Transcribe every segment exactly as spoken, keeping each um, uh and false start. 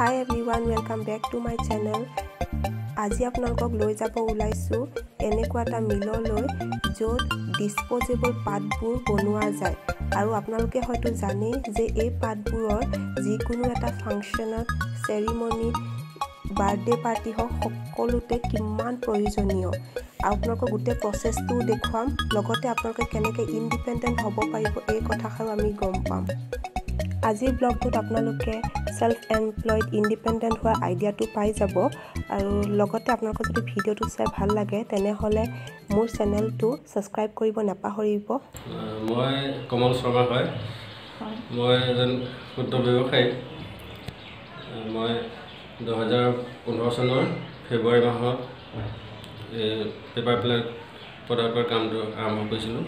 Hi everyone, welcome back to my channel. আজি আপোনালোকক লৈ যাব ওলাইছো এনেকুৱা এটা মিললৈ য'ত ডিসপোজেবল পাতবোৰ বনোৱা যায় আৰু আপোনালোকে হয়তো জানে যে এই পাতবোৰৰ যিকোনো এটা ফাংচনত সেৰিমনি বাৰ্থডে পাৰ্টি হওক সকলোতে কিমান প্ৰয়োজনীয় আপোনালোকক গোটেই প্ৰসেসটো দেখুৱাম লগতে আপোনালোকে কেনেকৈ ইন্ডিপেন্ডেন্ট হ'ব পাৰিব এই কথাষাৰ আমি গম পাম আজিৰ ব্লগটোত আপোনালোকে সেলফ এমপ্লয়েড ইন্ডিপেন্ডেন্ট হোৱা আইডিয়াটো পাই যাব আৰু লগতে আপোনালোকৰ যদি ভিডিওটো চাই ভাল লাগে তেনেহলে মোৰ চেনেলটো সাবস্ক্ৰাইব কৰিব নাপাহৰিব মই কমল শৰ্মা হয় মই এজন ক্ষুদ্ৰ ব্যৱসায়ী মই দুই হাজাৰ পোন্ধৰ চনৰ ফেব্ৰুৱাৰী মাহত পেপাৰ প্লেট প্ৰডাক্টৰ কামটো আৰম্ভ কৰিছিলোঁ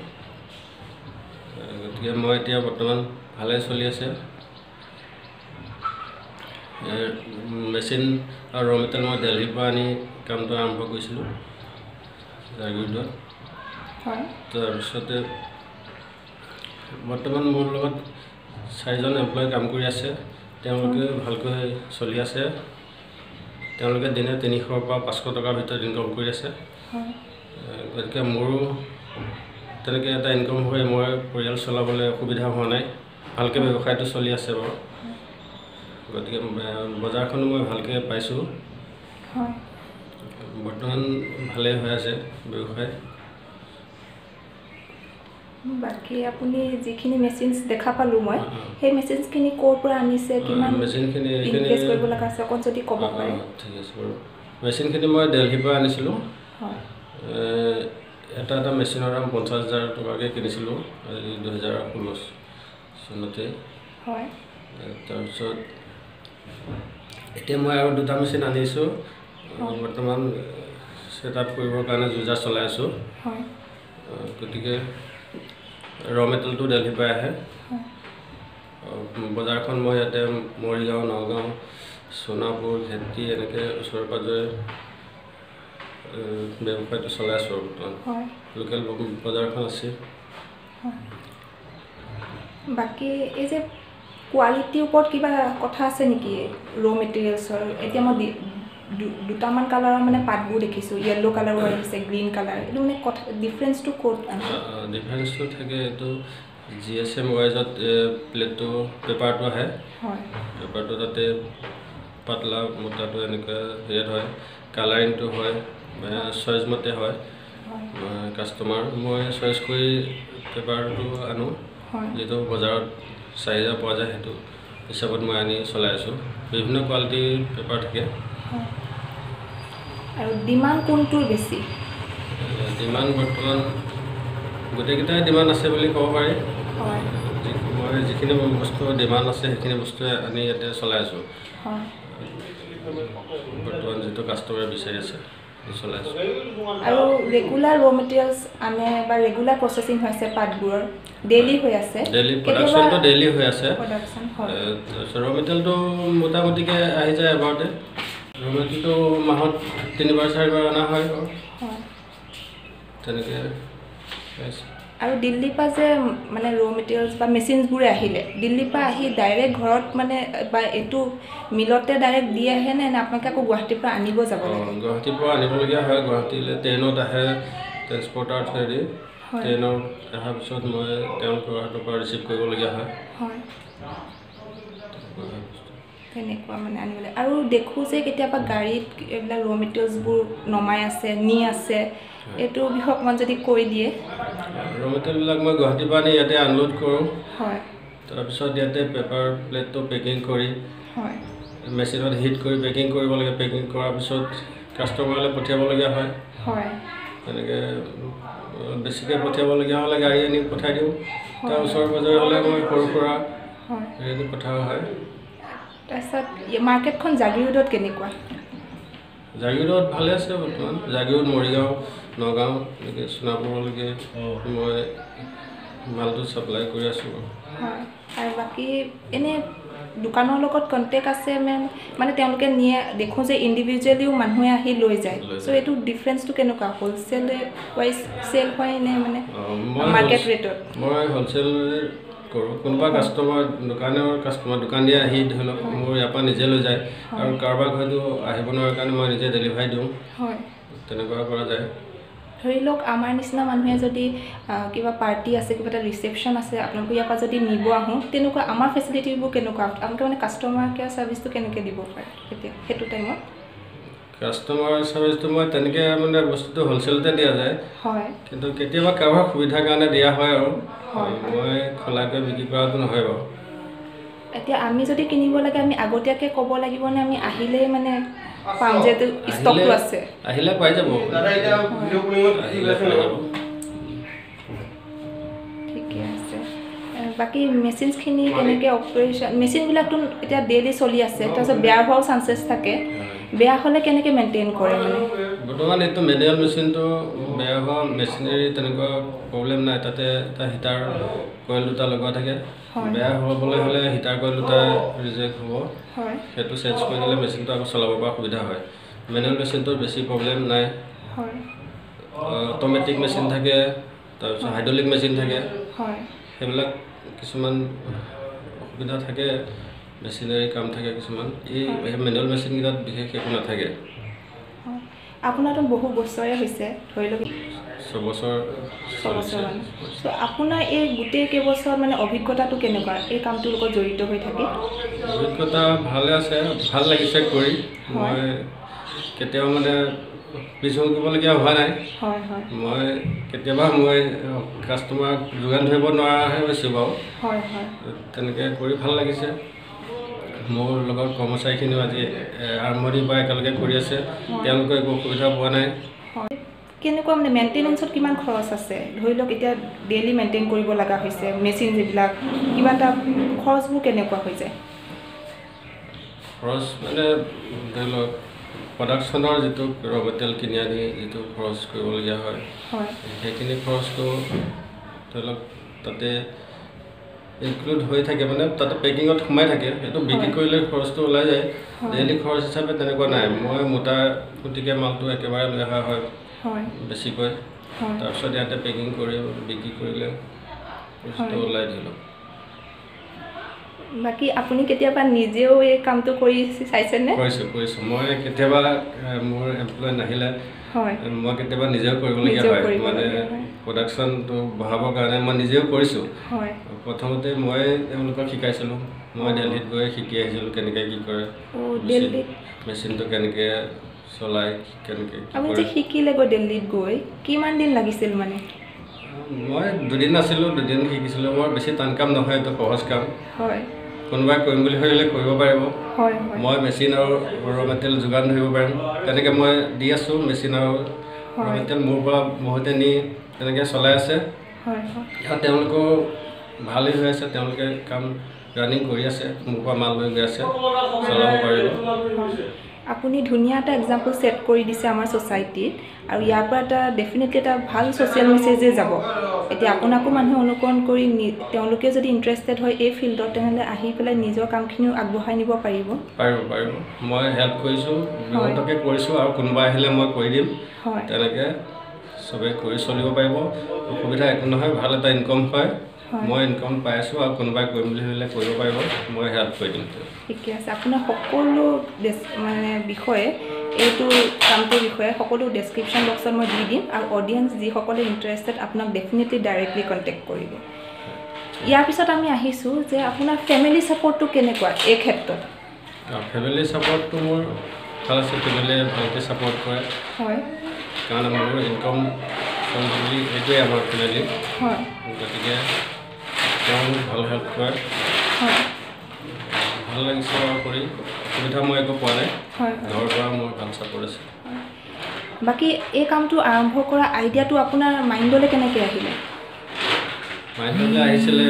গতিকে মই এতিয়া বৰ্তমান ভালে চলি আছে মেচিন আৰু ৰ মেটেৰিয়েল মই দিল্লীৰ পৰা আনি কামটো আৰম্ভ কৰিছিলোঁ জাগিৰোডত হয় তাৰপিছতে বৰ্তমান মোৰ লগত চাৰিজন এমপ্লয় কাম কৰি আছে তেওঁলোকে ভালকৈ চলি আছে তেওঁলোকে দিনে তিনিশ পৰা পাঁচশ টকাৰ ভিতৰত ইনকাম কৰি আছে গতিকে মোৰো তেনেকৈ এটা ইনকাম হৈ মই পৰিয়াল চলাবলৈ অসুবিধা হোৱা নাই ভালকৈ ব্যৱসায়টো চলি আছে বাৰু গতিকে বজাৰখনো মই ভালকৈ পাইছোঁ হয় বৰ্তমান ভালে হৈ আছে ব্যৱসায় বাকি আপুনি যিখিনি মেচিনছ দেখা পালো মই সেই মেচিনছখিনি ক'ৰ পৰা আনিছে কিমান মেচিনখিনি ইনভেষ্ট কৰিব লগা আছে অকণ যদি ক'ব পাৰে ঠিক আছে বাৰু মেচিনখিনি মই দিল্লীৰ পৰা আনিছিলোঁ হয় এটা এটা মেচিনৰ দাম পঞ্চাছ হাজাৰ টকাকৈ কিনিছিলোঁ দুই হাজাৰ ষোল্ল চনতে হয় তাৰপিছত এতিয়া মই আৰু দুটা মেচিন আনিছোঁ বৰ্তমান সেটআপ কৰিবৰ কাৰণে যোজা চলাই আছোঁ হয় গতিকে ৰ মেটেৰিয়েলটো দিল্লীৰ পৰা আহে বজাৰখন মই ইয়াতে মৰিগাঁও নগাঁও সোণাপুৰ ঘেটি এনেকৈ ওচৰে পাঁজৰে ব্যৱসায়টো চলাই আছোঁ বৰ্তমান লোকেল বজাৰখন আছে বাকি এই যে কোৱালিটিৰ ওপৰত কিবা কথা আছে নেকি ৰ মেটেৰিয়েলছৰ এতিয়া মই দুটামান কালাৰৰ মানে পাতবোৰ দেখিছোঁ য়েল্লো কালাৰো আহিছে গ্ৰীণ কালাৰ এইটো মানে কথা ডিফাৰেন্সটো ক'ত আছে ডিফাৰেন্সটো থাকে এইটো জি এছ এম ৱাইজত প্লেটটো পেপাৰটো আহে হয় পেপাৰটো তাতে পাতলা মোটাটো এনেকুৱা হেৰিয়াত হয় কালাৰিংটো হয় চইচ মতে হয় কাষ্টমাৰ মই চইচ কৰি পেপাৰটো আনো যিটো বজাৰত চাহিদা পোৱা যায় সেইটো হিচাপত মই আনি চলাই আছোঁ বিভিন্ন কোৱালিটিৰ পেপাৰ থাকে আৰু ডিমাণ্ড কোনটোৰ বেছি ডিমাণ্ড বৰ্তমান গোটেইকেইটাই ডিমাণ্ড আছে বুলি ক'ব পাৰি মই যিখিনি বস্তু ডিমাণ্ড আছে সেইখিনি বস্তুৱে আনি ইয়াতে চলাই আছোঁ বৰ্তমান যিটো কাষ্টমাৰে বিচাৰি আছে চলাই আছোঁ আৰু ৰেগুলাৰ ৰ মেটেৰিয়েলছ আনে বা ৰেগুলাৰ প্ৰচেছিং হৈছে পাতবোৰৰ ডেইলি হৈ আছে ডেইলি প্ৰডাকশ্যনটো ডেইলি হৈ আছে ৰ মেটেৰিয়েলটো মোটামুটিকৈ আহি যায় এবাৰতে ৰ মেটেৰিয়েলটো মাহত তিনিবাৰ চাৰিবাৰ অনা হয় তেনেকৈ আৰু দিল্লীৰ পৰা যে মানে ৰ মেটেৰিয়েলছ বা মেচিনছবোৰে আহিলে দিল্লীৰ পৰা আহি ডাইৰেক্ট ঘৰত মানে বা এইটো মিলতে ডাইৰেক্ট দি আহে নে আপোনালোকে আকৌ গুৱাহাটীৰ পৰা আনিব যাব লাগে গুৱাহাটীৰ পৰা আনিবলগীয়া হয় গুৱাহাটীলৈ ট্ৰেইনত আহে ট্ৰেন্সপৰ্টাৰ থ্ৰুদি ট্ৰেইনত অহাৰ পিছত মই তেওঁলোকৰ হাতৰ পৰা ৰিচিভ কৰিবলগীয়া হয় হয় তেনেকুৱা মানে আনিবলৈ আৰু দেখোঁ যে কেতিয়াবা গাড়ীত এইবিলাক ৰ মেটেৰিয়েলছবোৰ নমাই আছে নি আছে এইটো বিষয়ে অকণমান যদি কৈ দিয়ে ৰ মেটেৰিয়েলবিলাক মই গুৱাহাটীৰ পৰা আনি ইয়াতে আনলোড কৰোঁ হয় তাৰপিছত ইয়াতে পেপাৰ প্লেটটো পেকিং কৰি হয় মেচিনত হিট কৰি পেকিং কৰিব লাগে পেকিং কৰাৰ পিছত কাষ্টমাৰলৈ পঠিয়াবলগীয়া হয় হয় তেনেকৈ বেছিকৈ পঠিয়াবলগীয়া হ'লে গাড়ী আনি পঠাই দিওঁ তাৰ ওচৰে পাঁজৰে হ'লে মই সৰু সুৰা হেৰি পঠোৱা হয় তাৰপিছত মাৰ্কেটখন জাগিৰোডত কেনেকুৱা জাগিৰোডত ভালে আছে বৰ্তমান জাগিৰোড মৰিগাঁও নগাঁও এনেকৈ সোণাপুৰলৈকে মই মালটো ছাপ্লাই কৰি আছোঁ হয় আৰু বাকী এনে দোকানৰ লগত কণ্টেক্ট আছে মেন মানে তেওঁলোকে নিয়ে দেখোঁ যে ইণ্ডিভিজুৱেলিও মানুহে আহি লৈ যায় চ' এইটো ডিফাৰেন্সটো কেনেকুৱা হ'লচেল ৱাইজ চেল হয় নে মানে মাৰ্কেট ৰেটত মই হ'লচেল কৰোঁ কোনোবা কাষ্টমাৰ দোকানৰ কাষ্টমাৰ দোকান দিয়ে আহি ধৰি লওক মোৰ ইয়াৰ পৰা নিজে লৈ যায় আৰু কাৰোবাক হয়তো আহিব নোৱাৰাৰ কাৰণে মই নিজে ডেলিভাৰী দিওঁ হয় তেনেকুৱা কৰা যায় ধৰি লওক আমাৰ নিচিনা মানুহে যদি কিবা পাৰ্টি আছে কিবা এটা ৰিচেপশ্যন আছে আপোনালোকে ইয়াৰ পৰা যদি নিব আহোঁ তেনেকুৱা আমাৰ ফেচিলিটিবোৰ কেনেকুৱা আপোনালোকে মানে কাষ্টমাৰ কেয়াৰ ছাৰ্ভিচটো কেনেকৈ দিব পাৰে তেতিয়া সেইটো টাইমত কাষ্টমাৰ ছাৰ্ভিচটো মই তেনেকৈ মানে বস্তুটো হ'লচেলতে দিয়া যায় হয় কিন্তু কেতিয়াবা কাৰোবাৰ সুবিধাৰ কাৰণে দিয়া হয় আৰু মই খোলাকৈ বিক্ৰী কৰাটো নহয় বাৰু এতিয়া আমি যদি কিনিব লাগে আমি আগতীয়াকৈ ক'ব লাগিব নে আমি আহিলেই মানে পাম যিহেতু ষ্টকটো আছে আহিলে পাই যাব ঠিকে আছে বাকী মেচিনছখিনি কেনেকৈ অপাৰেশ্যন মেচিনবিলাকতো এতিয়া ডেইলি চলি আছে তাৰপিছত বেয়া হোৱাও চান্সেছ থাকে বেয়া হ'লে কেনেকৈ মেইনটেইন কৰে মানে বৰ্তমান এইটো মেনুৱেল মেচিনটো বেয়া হোৱা মেচিনেৰী তেনেকুৱা প্ৰব্লেম নাই তাতে এটা হিটাৰ কইল দুটা লগোৱা থাকে বেয়া হ'বলৈ হ'লে হিটাৰ কইল দুটা ৰিজেক্ট হ'ব সেইটো চেঞ্জ কৰি দিলে মেচিনটো আকৌ চলাব পৰা সুবিধা হয় মেনুৱেল মেচিনটোৰ বেছি প্ৰব্লেম নাই অট'মেটিক মেচিন থাকে তাৰপিছত হাইড্ৰলিক মেচিন থাকে সেইবিলাক কিছুমান অসুবিধা থাকে মেচিনাৰী কাম থাকে কিছুমান এই মেনুৱেল মেচিনকেইটাত বিশেষ একো নাথাকে আপোনাৰতো বহু বছৰে হৈছে ধৰি লওক ছবছৰ ছবছৰমান চ' আপোনাৰ এই গোটেই কেইবছৰত মানে অভিজ্ঞতাটো কেনেকুৱা এই কামটোৰ লগত জড়িত হৈ থাকে অভিজ্ঞতা ভালে আছে ভাল লাগিছে কৰি মই কেতিয়াও মানে পিছ হুকিবলগীয়া হোৱা নাই মই কেতিয়াবা মই কাষ্টমাৰক যোগান ধৰিব নোৱাৰাহে হৈছোঁ বাৰু তেনেকৈ কৰি ভাল লাগিছে মোৰ লগত কৰ্মচাৰীখিনিও আজি আৰম্ভণিৰ পৰা একেলগে কৰি আছে তেওঁলোকে একো অসুবিধা পোৱা নাই কেনেকুৱা মানে মেইনটেনেঞ্চত কিমান খৰচ আছে ধৰি লওক এতিয়া ডেইলি মেইনটেইন কৰিব লগা হৈছে মেচিন যিবিলাক কিবা এটা খৰচবোৰ কেনেকুৱা হৈ যায় খৰচ মানে ধৰি লওক প্ৰডাকশ্যনৰ যিটো ৰ মেটেৰিয়েল কিনি আনি যিটো খৰচ কৰিবলগীয়া হয় সেইখিনি খৰচটো ধৰি লওক তাতে ইনক্লুড হৈ থাকে মানে তাতে পেকিঙত সোমাই থাকে সেইটো বিক্ৰী কৰিলে খৰচটো ওলাই যায় ডেইলি খৰচ হিচাপে তেনেকুৱা নাই মই মোটা গতিকে মালটো একেবাৰে লৈ অহা হয় বেছিকৈ তাৰপিছত ইয়াতে পেকিং কৰি বিক্ৰী কৰিলে খৰচটো ওলাই ধৰি লওক বাকী আপুনি কেতিয়াবা নিজেও এই কামটো কৰি চাইছেনে কৰিছোঁ কৰিছোঁ মই কেতিয়াবা মোৰ এমপ্লয় নাহিলে মই কেতিয়াবা নিজেও কৰিবলগীয়া হয় মানে প্ৰডাকশ্যনটো বঢ়াবৰ কাৰণে মই নিজেও কৰিছোঁ প্ৰথমতে মই তেওঁলোকক শিকাইছিলোঁ মই দিল্লীত গৈ শিকি আহিছিলোঁ কেনেকৈ কি কৰে মেচিনটো কেনেকৈ চলাই কেনেকৈ আপুনি যে শিকিলে গৈ দিল্লীত গৈ কিমান দিন লাগিছিল মানে মই দুদিন আছিলোঁ দুদিন শিকিছিলোঁ মই বেছি টান কাম নহয় এইটো সহজ কাম হয় কোনোবাই কৰিম বুলি ভাবিলে কৰিব পাৰিব মই মেচিন আৰু ৰ মেটেৰিয়েল যোগান ধৰিব পাৰিম তেনেকৈ মই দি আছোঁ মেচিন আৰু ৰ মেটেৰিয়েল মোৰ পৰা বহুতে নি তেনেকৈ চলাই আছে আৰু তেওঁলোকেও ভালেই হৈ আছে তেওঁলোকে কাম ৰানিং কৰি আছে মোৰ পৰা মাল লৈ গৈ আছে চলাব পাৰিব আপুনি ধুনীয়া এটা এক্সাম্পল ছেট কৰি দিছে আমাৰ ছ'চাইটিত আৰু ইয়াৰ পৰা এটা ডেফিনেটলি এটা ভাল ছ'চিয়েল মেছেজে যাব এতিয়া আপোনাকো মানুহে অনুকৰণ কৰি তেওঁলোকে যদি ইণ্টাৰেষ্টেড হয় এই ফিল্ডত তেনেহ'লে আহি পেলাই নিজৰ কামখিনিও আগবঢ়াই নিব পাৰিব পাৰিব পাৰিব মই হেল্প কৰিছোঁ বহুতকে কৰিছোঁ আৰু কোনোবা আহিলে মই কৰি দিম তেনেকৈ চবেই কৰি চলিব পাৰিব অসুবিধা একো নহয় ভাল এটা ইনকম হয় মই ইনকম পাই আছোঁ আৰু কোনোবাই কৰিম বুলি ভাবিলে কৰিব পাৰিব মই হেল্প কৰি দিম ঠিকে আছে আপোনাৰ সকলো মানে বিষয়ে এইটো কামটোৰ বিষয়ে সকলো ডেছক্ৰিপশ্যন বক্সত মই দি দিম আৰু অডিয়েঞ্চ যিসকলে ইণ্টাৰেষ্টেড আপোনাক ডেফিনেটলি ডাইৰেক্টলি কণ্টেক্ট কৰিব ইয়াৰ পিছত আমি আহিছোঁ যে আপোনাৰ ফেমিলি ছাপৰ্টটো কেনেকুৱা এই ক্ষেত্ৰত ফেমিলি ছাপৰ্টটো মোৰ ভাল আছে ফেমিলিয়ে ভালকৈ ছাপৰ্ট কৰে হয় কাৰণ মোৰ ইনকম বুলি এইটোৱে আমাৰ ফেমিলি হয় গতিকে তেওঁ ভাল হেল্প কৰে ভাল লাগিছে আৰু কৰি অসুবিধা মই একো পোৱা নাই ঘৰৰ পৰা মোৰ ভাল ছাপৰ্ট আছে বাকী এই কামটো আৰম্ভ কৰা আইডিয়াটো আপোনাৰ মাইণ্ডলৈ কেনেকৈ আহিলে মাইণ্ডলৈ আহিছিলে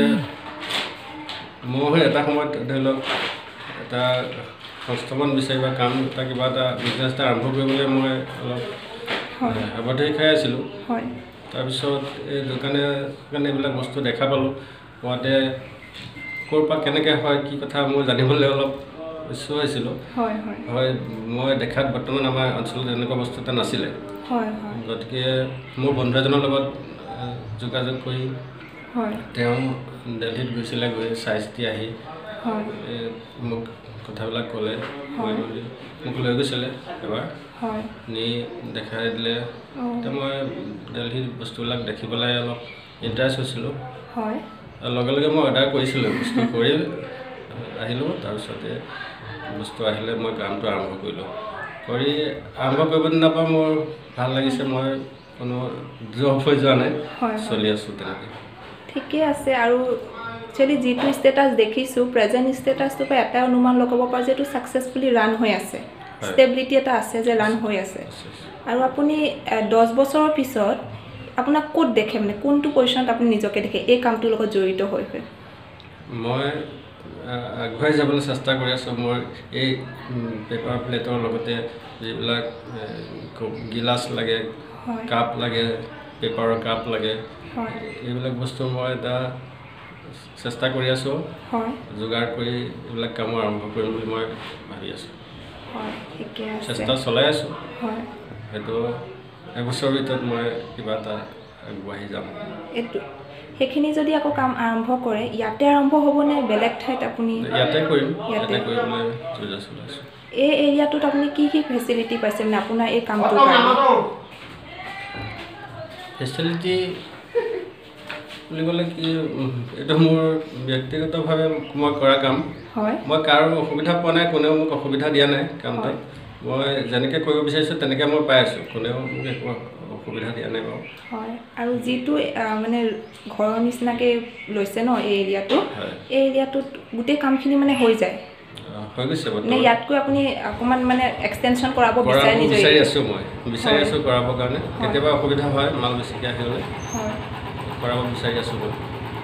মই এটা সময়ত ধৰি লওক এটা সংস্থাপন বিচাৰিবা কাম এটা কিবা এটা বিজনেছ এটা আৰম্ভ কৰিবলৈ মই অলপ সাৱধানী খাই আছিলোঁ তাৰপিছত এই দোকানে দোকানে এইবিলাক বস্তু দেখা পালোঁ পোৱাতে ক'ৰ পৰা কেনেকৈ হয় কি কথা মই জানিবলৈ অলপ ইচ্ছুক হৈছিলোঁ হয় মই দেখাত বৰ্তমান আমাৰ অঞ্চলত এনেকুৱা বস্তু এটা নাছিলে গতিকে মোৰ বন্ধু এজনৰ লগত যোগাযোগ কৰি হয় তেওঁ দিল্লীত গৈছিলে, গৈ চাই চিতি আহি হয় মোক কথাবিলাক ক'লে, কৈ মেলি মোক লৈ গৈছিলে এবাৰ, হয় নি দেখাই দিলে। এতিয়া মই দিল্লীৰ বস্তুবিলাক দেখি পেলাই অলপ ইণ্টাৰেষ্ট হৈছিলোঁ। হয় আৰু লগে লগে মই অৰ্ডাৰ কৰিছিলোঁ, বস্তু কৰি আহিলোঁ। তাৰপিছতে বস্তু আহিলে মই কামটো আৰম্ভ কৰিলোঁ। কৰি আৰম্ভ কৰিব দিনাৰ পৰা মোৰ ভাল লাগিছে, মই কোনো জব হৈ যোৱা নাই, চলি আছোঁ তেনেকৈ। ঠিকে আছে। আৰু একচুৱেলি যিটো ষ্টেটাছ দেখিছোঁ, প্ৰেজেণ্ট ষ্টেটাছটোৰ পৰা এটাই অনুমান লগাব পাৰোঁ যে এইটো ছাকচেছফুলি ৰান হৈ আছে, ষ্টেবিলিটি এটা আছে যে ৰান হৈ আছে। আৰু আপুনি দহ বছৰৰ পিছত আপোনাক ক'ত দেখে, মানে কোনটো পজিশ্যনত আপুনি নিজকে দেখে এই কামটোৰ লগত জড়িত হৈ হৈ? মই আগুৱাই যাবলৈ চেষ্টা কৰি আছোঁ। মই এই পেপাৰ প্লেটৰ লগতে যিবিলাক গিলাচ লাগে, কাপ লাগে, পেপাৰৰ কাপ লাগে, এইবিলাক বস্তু মই এটা চেষ্টা কৰি আছোঁ, যোগাৰ কৰি এইবিলাক কাম আৰম্ভ কৰিম বুলি মই ভাবি আছোঁ। চেষ্টা চলাই আছোঁ। সেইটো এবছৰৰ ভিতৰত মই কিবা এটা আগবাঢ়ি যাম। এইটো সেইখিনি যদি আকৌ কাম আৰম্ভ কৰে, ইয়াতে আৰম্ভ হ'বনে বেলেগ ঠাইত আপুনি? ইয়াতে কৰিম, ইয়াতে কৰিবলৈ যোজা চলাইছোঁ। এই এৰিয়াটোত আপুনি কি কি ফেচিলিটি পাইছে মানে আপোনাৰ এই কামটোৰ কাৰণে? ফেচিলিটি বুলি ক'লে কি, এইটো মোৰ ব্যক্তিগতভাৱে মই কৰা কাম। হয়, মই কাৰো অসুবিধা পোৱা নাই, কোনেও মোক অসুবিধা দিয়া নাই কামটোত। মই যেনেকৈ কৰিব বিচাৰিছোঁ তেনেকৈ মই পাই আছোঁ, কোনেও মোক একো অসুবিধা দিয়া নাই বাৰু। হয়, আৰু যিটো মানে ঘৰৰ নিচিনাকৈ লৈছে ন এই এৰিয়াটো, এই এৰিয়াটোত গোটেই কামখিনি মানে হৈ যায়? হৈ গৈছে নে ইয়াতকৈ আপুনি অকণমান মানে এক্সটেনশ্যন কৰাব বিচাৰে? নিজৰ বিচাৰি আছোঁ, মই বিচাৰি আছোঁ কৰাবৰ কাৰণে। কেতিয়াবা অসুবিধা হয়, মাল বেছিকৈ আহিলে কৰাব বিচাৰি আছোঁ মই।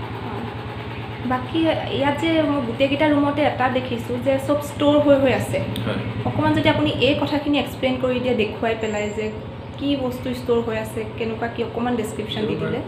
বাকী ইয়াত যে মই গোটেইকেইটা ৰুমতে এটা দেখিছোঁ যে চব ষ্ট'ৰ হৈ হৈ আছে। অকণমান যদি আপুনি এই কথাখিনি এক্সপ্লেইন কৰি দিয়ে, দেখুৱাই পেলাই যে কি বস্তু ষ্ট'ৰ হৈ আছে, কেনেকুৱা কি, অকণমান ডেছক্ৰিপশ্যন দি দিলে।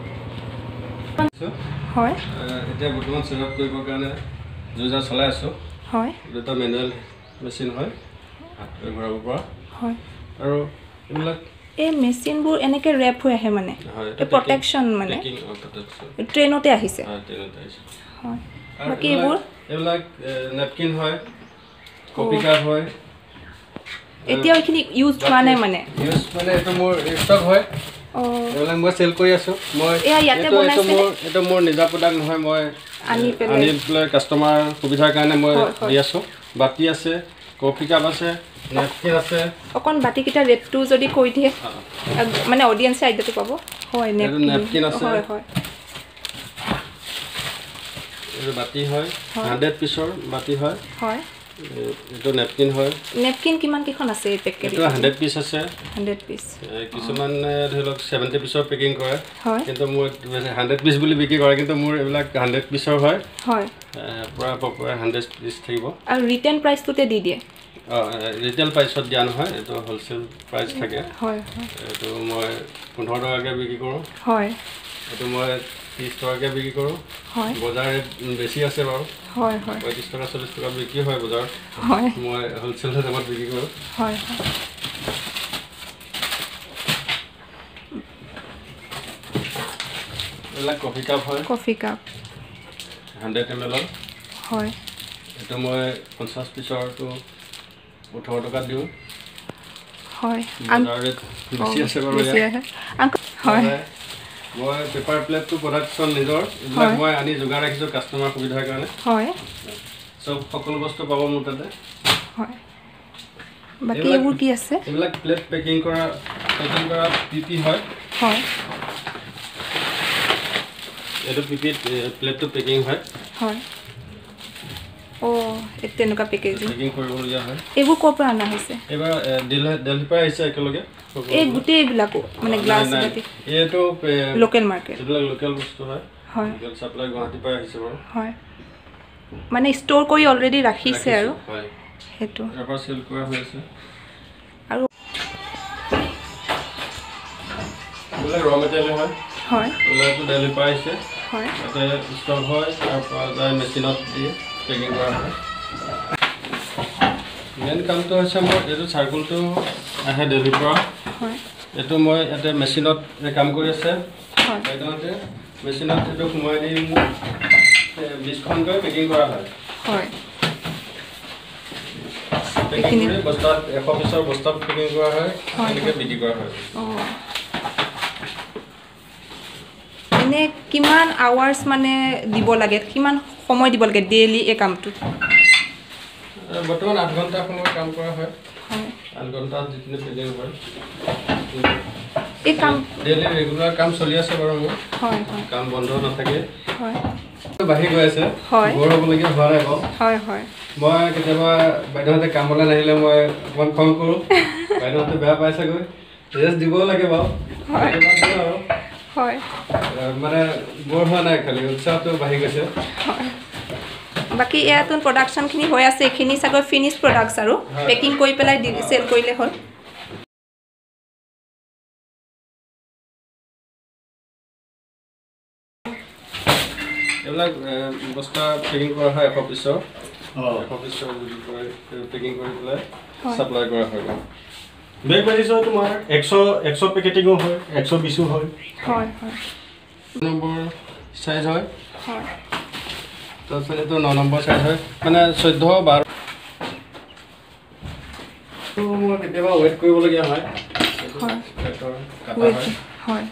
হয়, এতিয়া বৰ্তমান চেভ আপ কৰিবৰ কাৰণে যোজা চলাই আছোঁ। হয়, দুটা মেনুৱেল মেচিন হয়, হাতেৰে ভৰাব পৰা। হয়, আৰু এইবিলাক এই মেচিনবোৰ এনেকৈ ৰেপ হৈ আহে মানে প্ৰটেকশ্যন, মানে ট্ৰেইনতে আহিছে? হয়, বাকী এইবোৰ এইবিলাক নেপকিন হয়, কপি কাপ হয়। এতিয়াও এইখিনি ইউজ হোৱা নাই মানে? ইউজ মানে এইটো মোৰ ষ্টক হয়, এইবিলাক মই চেল কৰি আছোঁ। মই এইটো মোৰ নিজা প্ৰডাক্ট নহয়, মই আনি পেলাই কাষ্টমাৰ সুবিধাৰ কাৰণে মই দি আছোঁ। বাতি আছে, কফি কাপ আছে, নেপকিন আছে। অকণ বাতিকেইটা ৰেটটো যদি কৈ দিয়ে মানে অডিয়েঞ্চে আইডিয়াটো পাব। হয়, নেপকিন আছে, হয় হয়, এইটো বাতি হয়, হাণ্ড্ৰেড পিছৰ বাতি হয়। হয়, এইটো নেপকিন হয়। নেপকিন কিমান কেইখন আছে এই পেকেট? এইটো হাণ্ড্ৰেড পিচ আছে। Hundred piece. কিছুমানে ধৰি লওক ছেভেণ্টি পিছৰ পেকিং কৰে, হয়, কিন্তু মোৰ হাণ্ড্ৰেড পিচ বুলি বিক্ৰী কৰে, কিন্তু মোৰ এইবিলাক হাণ্ড্ৰেড পিছৰ হয়। হয়, পূৰা পূৰা হাণ্ড্ৰেড পিচ থাকিব। আৰু ৰিটেইল প্ৰাইচটোতে দি দিয়ে? অঁ, ৰিটেইল প্ৰাইচত দিয়া নহয়, এইটো হ'লচেল প্ৰাইচ থাকে। হয়, এইটো মই পোন্ধৰ টকাকৈ বিক্ৰী কৰোঁ। হয়, এইটো মই ত্ৰিছ টকাকৈ বিক্ৰী কৰোঁ। হয়, বজাৰ ৰেট বেছি আছে বাৰু। হয়, হয়, পঁয়ত্ৰিছ টকা চল্লিছ টকা বিক্ৰী হয় বজাৰত। হয়, মই হ'লচেল দামত বিক্ৰী কৰোঁ। হয়, এইবিলাক কফি কাপ হয়, কফি কাপ হাণ্ড্ৰেড এম এলৰ। হয়, এইটো মই পঞ্চাছ পিছৰটো ওঠৰ টকাত দিওঁ। হয়, বজাৰ ৰেট বেছি আছে বাৰু। হয়, মই পেপাৰ প্লেটটো প্ৰডাকশ্যন নিজৰ, এইবিলাক মই আনি যোগাৰ ৰাখিছোঁ কাষ্টমাৰ সুবিধাৰ কাৰণে। হয়, চব সকলো বস্তু পাব মোৰ তাতে। হয়, বাকী এইবোৰ কি আছে? এইবিলাক প্লেট পেকিং কৰা পেকিং কৰা পিপি হয়। হয়, এইটো পিপিত প্লেটটো পেকিং হয়। হয়, অঁ, তেনেকুৱা পেকেজিং পেকিং কৰিবলগীয়া হয়। এইবোৰ ক'ৰ পৰা অনা হৈছে? এইবাৰ দিল্লীৰ পৰা আহিছে একেলগে। এই গোটেই এইবিলাকো মানে গ্লাছ? এইটো লোকেল মাৰ্কেট, এইবিলাক লোকেল বস্তু হয়। হয়, লোকেল চাপ্লাই গুৱাহাটীৰ পৰা আহিছে বাৰু। হয়, মানে ষ্ট'ৰ কৰি অলৰেডি ৰাখিছে আৰু হয়, সেইটো ইয়াৰ পৰা চেল কৰা হৈ আছে। আৰু এইবিলাক ৰ মেটেৰিয়েল হয়। হয়, এইবিলাকতো দিল্লীৰ পৰা আহিছে। হয়, ইয়াতে ষ্টক হয়, তাৰ পৰা যায় মেচিনত দি পেকিং কৰা হয়। মেইন কামটো হৈছে মোৰ এইটো চাৰ্কুলটো আহে দিল্লীৰ পৰা। হয়, এইটো মই ইয়াতে মেচিনত কাম কৰি আছে। হয়, সেইকাৰণে মেচিনত এইটো সোমাই দিম বিছখনকৈ পেকিং কৰা হয় হয় পেকিং কৰি বস্তাত এশ পিছৰ বস্তাত পেকিং কৰা হয় হয়, এনেকৈ বিক্ৰী কৰা হয় অঁ এনে কিমান আৱাৰ্ছ মানে দিব লাগে কিমান সময় দিব লাগে ডেইলি এই কামটোত বৰ্তমান আঠ ঘণ্টা সময় কাম কৰা হয় হয় আঠ ঘণ্টাত যিখিনি পেকিং হয় এই কাম ডেইলি ৰেগুলাৰ কাম চলি আছে বাৰু মোৰ হয় হয় কাম বন্ধ নাথাকে হয় বাঢ়ি গৈ আছে হয় বৰ হ'বলগীয়া হোৱা নাই বাৰু হয় হয় মই কেতিয়াবা বাইদেউহঁতে কামলৈ নাহিলে মই অকণমান খং কৰোঁ বাইদেউহঁতে বেয়া পাই চাগৈ ৰেষ্ট দিবও লাগে বাৰু হয় কেতিয়াবা দিওঁ আৰু হয় মানে বৰ হোৱা নাই খালি উৎসাহটো বাঢ়ি গৈছে হয় বাকী ইয়াতোন প্ৰডাকশ্যনখিনি হৈ আছে এইখিনি চাগৈ ফিনিছ প্ৰডাক্টছ আৰু পেকিং কৰি পেলাই দি চেল কৰিলে হ'ল এইবিলাক বস্তা পেকিং কৰা হয় এশ পিছৰ এশ পিছৰ পেকিং কৰি পেলাই ছাপ্লাই কৰা হয় বেগ বাজিছে তোমাৰ একশ একশ পেকেটিঙো হয় একশ বিছো হয় হয় হয় নম্বৰ চাইজ হয় হয় তাৰপিছত এইটো ন নম্বৰ চাইজ হয় মানে চৈধ্য বাৰ মই কেতিয়াবা ৱেইট কৰিবলগীয়া হয় হয় কাটা ৱেইট হয় হয়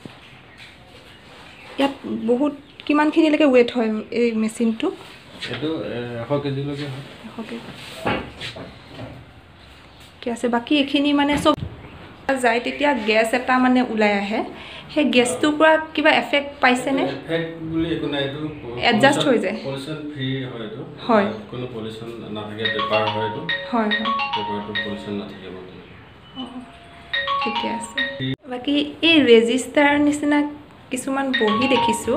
ইয়াত বহুত কিমানখিনিলৈকে ৱেইট হয় এই মেচিনটো এইটো এশ কেজিলৈকে হয় এশ কেজি ঠিক আছে বাকী এইখিনি মানে চব যায় তেতিয়া গেছ এটা মানে ওলাই আহে সেই গেছটোৰ পৰা কিবা এফেক্ট পাইছেনে এফেক্ট বুলি একো নাই এইটো এডজাষ্ট হৈ যায় পলিউশ্যন ফ্ৰী হয় এইটো হয় কোনো পলিউশ্যন নাথাকে পেপাৰ হয় এইটো হয় হয় পেপাৰটো পলিউশ্যন নাথাকিব ঠিকে আছে বাকী এই ৰেজিষ্টাৰ নিচিনা কিছুমান বহি দেখিছোঁ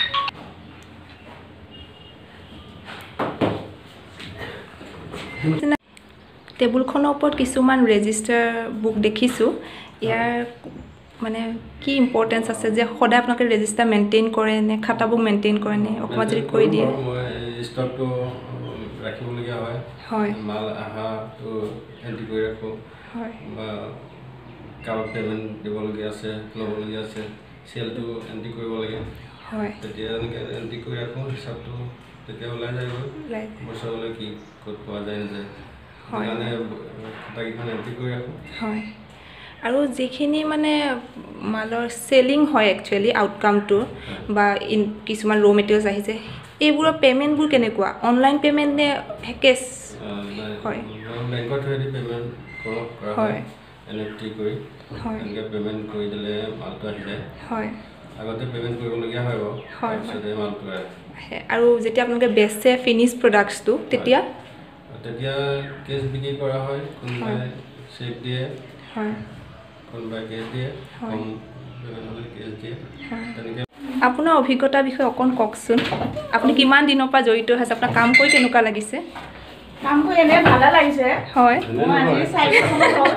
টেবুলখনৰ ওপৰত কিছুমান ৰেজিষ্টাৰ বুক দেখিছোঁ ইয়াৰ মানে কি ইম্পৰ্টেঞ্চ আছে যে সদায় আপোনালোকে ৰেজিষ্টাৰ মেইনটেইন কৰে নে খাতাবোৰ মেইনটেইন কৰে নে অকণমান যদি কৈ দিয়ে মই ষ্টকটো ৰাখিবলগীয়া হয় হয় মাল অহাটো এণ্ট্ৰি কৰি ৰাখোঁ হয় বা কাৰোবাক পে'মেণ্ট দিবলগীয়া আছে ল'বলগীয়া আছে চেলটো এণ্ট্ৰি কৰিব লাগে হয় তেতিয়া এনেকৈ এণ্ট্ৰি কৰি ৰাখোঁ হিচাপটো তেতিয়া ওলাই যায়গৈ বছৰলৈ কি ক'ত পোৱা যায় নাযায় সেইকাৰণে খাতাকেইখন এণ্ট্ৰি কৰি ৰাখোঁ হয় আৰু যিখিনি মানে মালৰ চেলিং হয় একচুৱেলি আউটকামটোৰ বা ইন কিছুমান ৰ' মেটেৰিয়েলছ আহিছে এইবোৰৰ পে'মেণ্টবোৰ কেনেকুৱা অনলাইন পে'মেণ্ট নে কেছ হয় বেংকৰ থ্ৰুৱেদি পে'মেণ্ট কৰক কৰা হয় এন এফ টি কৰি এনেকৈ পে'মেণ্ট কৰি দিলে মালটো আহি যায় হয় আগতে পে'মেণ্ট কৰিবলগীয়া হয় বাৰু তাৰপিছতে মালটো আহে আৰু যেতিয়া আপোনালোকে বেচে ফিনিছ প্ৰডাক্টছটো তেতিয়া তেতিয়া কেছ বিক্ৰী কৰা হয় কোনোবাই চেক দিয়ে হয় কোনোবাই কেছ দিয়ে কম পে'মেণ্ট হ'লে কেছ দিয়ে তেনেকৈ আপোনাৰ অভিজ্ঞতাৰ বিষয়ে অকণ কওকচোন আপুনি কিমান দিনৰ পৰা জড়িত হৈছে আপোনাৰ কাম কৰি কেনেকুৱা লাগিছে কাম কৰি এনেই ভালে লাগিছে হয় মই আজি চাৰি বছৰমান হ'ল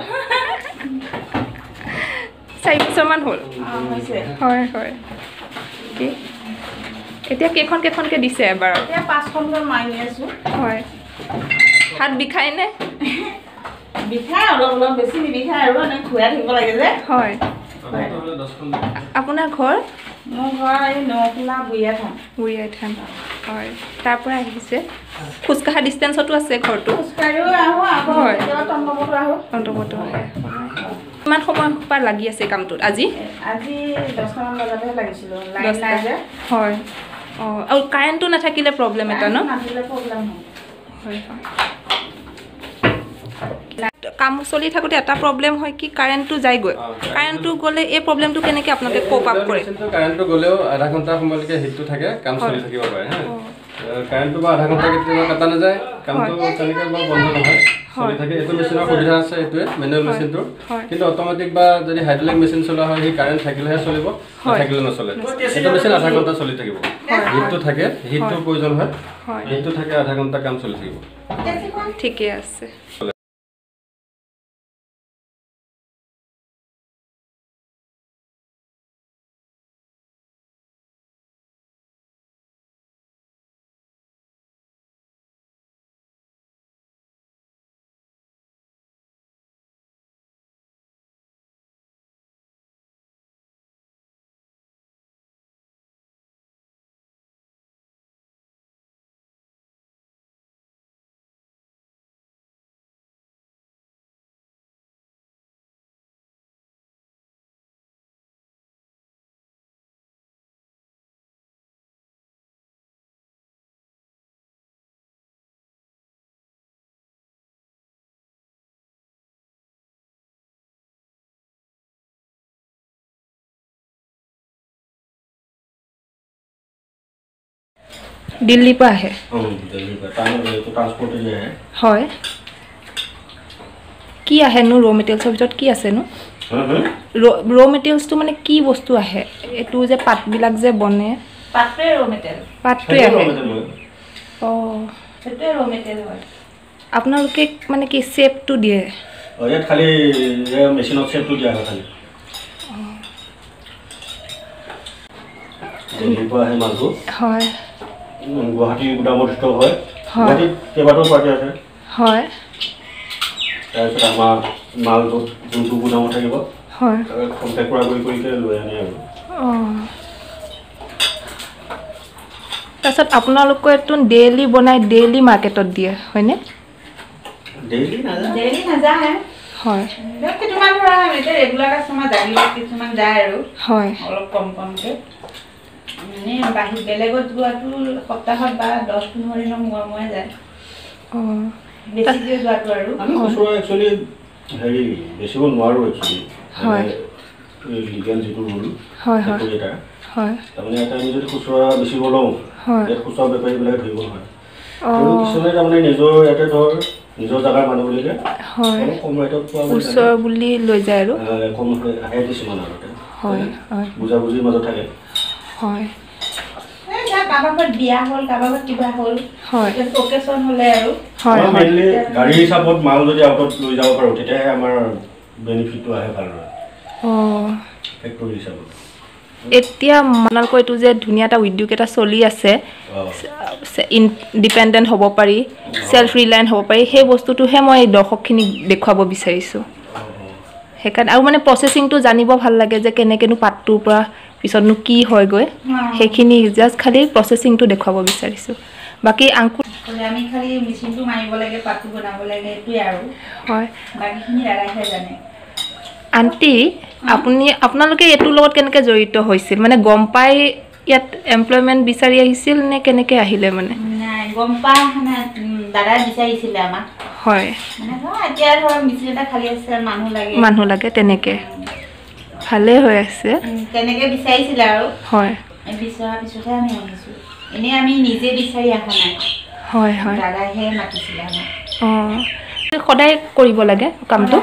চাৰি বছৰমান হ'ল হৈছে হয় হয় কি এতিয়া কেইখন কেইখনকৈ দিছে এবাৰ এতিয়া পাঁচখনকৈ মাৰি আছোঁ হয় হাত বিষায়নে বিষাই অলপ অলপ বেছি নিবিষায় আৰু এনেই ঘূৰাই থাকিব লাগে যে হয় দহখন আপোনাৰ ঘৰ মোৰ ঘৰ এই নখোলা বুঢ়িয়া থান বুঢ়িয়াই থান হয় তাৰ পৰা আহিছে খোজকঢ়া ডিষ্টেঞ্চতো আছে ঘৰটো খোজকাঢ়িও আহোঁ আকৌ হয়। কেতিয়াবা টমটমতো আহোঁ অন্তৰ্গত আহে কিমান সময় পৰা লাগি আছে কামটোত আজি আজি দহটামান বজাতহে লাগিছিলোঁ লাইন দহটা নাই যে হয় অঁ আৰু কাৰেণ্টটো নাথাকিলে প্ৰব্লেম এটা ন নাছিলে প্ৰব্লেম হয় হয় হয় কাম চলি থাকোঁতে এটা প্ৰব্লেম হয় কি কাৰেণ্টটো যায়গৈ কাৰেণ্টটো গ'লে এই প্ৰব্লেমটো কেনেকৈ আপোনালোকে ক'প আপ কৰে কাৰেণ্টটো গ'লেও আধা ঘণ্টা সময়লৈকে হিটটো থাকে কাম চলি থাকিব পাৰে হা কাৰেণ্টটো বা আধা ঘণ্টা কেতিয়াবা কাটা নাযায় কামটো তেনেকৈ বাৰু বন্ধ নহয় চলি থাকে এইটো মেচিনৰ সুবিধা আছে এইটোৱে মেনুৱেল মেচিনটো কিন্তু অট'মেটিক বা যদি হাইড্ৰলিক মেচিন চলোৱা হয় সেই কাৰেণ্ট থাকিলেহে চলিব নাথাকিলে নচলে এইটো মেচিন আধা ঘণ্টা চলি থাকিব হিটটো থাকে হিটটোৰ প্ৰয়োজন হয় হিটটো থাকে আধা ঘণ্টা কাম চলি থাকিব ঠিকে আছে দিল্লীৰ পৰা আহে দিল্লীৰ পৰা এইটো ট্ৰান্সপৰ্টে আহে হয় কি আহেনো ৰ' মেটেৰিয়েলছৰ ভিতৰত কি আছেনো ৰ' মেটেৰিয়েলছটো মানে কি বস্তু আহে এইটো যে পাতবিলাক যে বনে পাতটোৱে ৰ' মেটেৰিয়েল পাতটোৱে আহে অঁ সেইটোৱে ৰ' মেটেৰিয়েল হয় আপোনালোকে মানে কি শ্বেপটো দিয়ে ইয়াত খালি মেচিনত শ্বেপটো দিয়া হয় খালি দিল্লীৰ পৰা আহে মালটো হয় গুৱাহাটী গুদামত ষ্টক হয় গুৱাহাটীত কেইবাটাও পাৰ্টি আছে হয় তাৰপিছত আমাৰ মালটো যোনটো গুদামত থাকিব হয় কণ্টেক্ট কৰা কৰি কৰি লৈ আনে আৰু অঁ তাৰপিছত আপোনালোকে এইটো ডেইলি বনাই ডেইলি মাৰ্কেটত দিয়ে হয়নে ডেইলি নাযায় ডেইলি নাযায় হয় কিছুমান ধৰা এতিয়া ৰেগুলাৰ কাষ্টমাৰ জানিব কিছুমান যায় আৰু হয় অলপ কম কমকৈ মানে বাহিৰ বেলেগত যোৱাটো সপ্তাহত বা দহ পোন্ধৰ দিনৰ মূৰে মূৰে যায় অঁ বেছিকৈ যোৱাটো আৰু আমি খুচুৰা একচুৱেলি হেৰি বেচিব নোৱাৰোঁ একচুৱেলি হয় লিগেল যিটো ৰুল হয় হয় সেইটো এটা হয় তাৰমানে এটা আমি যদি খুচুৰা বেচিব লওঁ হয় ইয়াত খুচুৰা বেপাৰীবিলাকে ধৰিব নোৱাৰে অঁ আৰু কিছুমানে তাৰমানে নিজৰ ইয়াতে ধৰ নিজৰ জেগাৰ মানুহবিলাকে হয় অলপ কম ৰেটত পোৱা ওচৰ বুলি লৈ যায় আৰু কম আহে কিছুমান আগতে হয় হয় বুজাবুজিৰ মাজত থাকে হয় কাৰোবাৰ ঘৰত বিয়া হ'ল কাৰোবাৰ ঘৰত কিবা হ'ল হয় অকেশ্যন হ'লে আৰু হয় হয় মেইনলি গাড়ী হিচাপত মাল যদি আউটত লৈ যাব পাৰোঁ তেতিয়াহে আমাৰ বেনিফিটটো আহে ভালদৰে অঁ ফেক্টৰী হিচাপত এতিয়া আপোনালোকৰ এইটো যে ধুনীয়া এটা উদ্যোগ এটা চলি আছে ইণ্ডিপেণ্ডেণ্ট হ'ব পাৰি চেল্ফ ৰিলায়েণ্ট হ'ব পাৰি সেই বস্তুটোহে মই দৰ্শকখিনিক দেখুৱাব বিচাৰিছোঁ সেইকাৰণে আৰু মানে প্ৰচেছিংটো জানিব ভাল লাগে যে কেনেকৈনো পাতটোৰ পৰা পিছতনো কি হয়গৈ সেইখিনি জাষ্ট খালি প্ৰচেছিংটো দেখুৱাব বিচাৰিছোঁ বাকী আংকুৰ আমি খালি মেচিনটো মাৰিব লাগে পাতটো বনাব লাগে এইটোৱে আৰু হয় বাকীখিনি দাদাইহে জানে আণ্টি আপুনি আপোনালোকে এইটোৰ লগত কেনেকৈ জড়িত হৈছিল মানে গম পাই ইয়াত এমপ্লয়মেণ্ট বিচাৰি আহিছিল নে কেনেকৈ আহিলে মানে নাই গম পাই মানে দাদাই বিচাৰিছিলে আমাক হয় মানে ধৰ এতিয়া ধৰ মেচিন এটা খালী আছে মানুহ লাগে মানুহ লাগে তেনেকৈ ভালেই হৈ আছে তেনেকৈ বিচাৰিছিলে আৰু হয় বিচৰাৰ পিছতহে আমি আহিছোঁ এনেই আমি নিজে বিচাৰি অহা নাই হয় হয় দাদাইহে মাতিছিলে আমাক অঁ সদায় কৰিব লাগে কামটো